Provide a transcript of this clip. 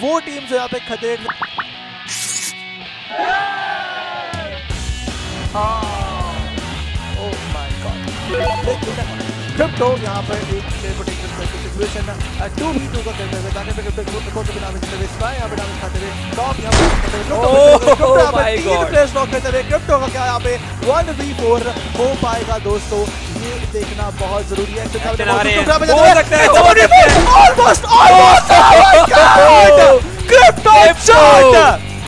वो टीम जो यहाँ पे खतरे क्रिप्टो यहाँ पर एक सिचुएशन 2v2 का खेलते हुए ताकि क्रिप्टो को बिना में स्काई यहाँ पे डैमेज खाते हुए टॉप यहाँ पे तीन प्लेयर्स नॉक करते हुए क्रिप्टो का क्या यहाँ पे 1v4 हो पाएगा दोस्तों, ये देखना बहुत जरूरी है। Crypto shot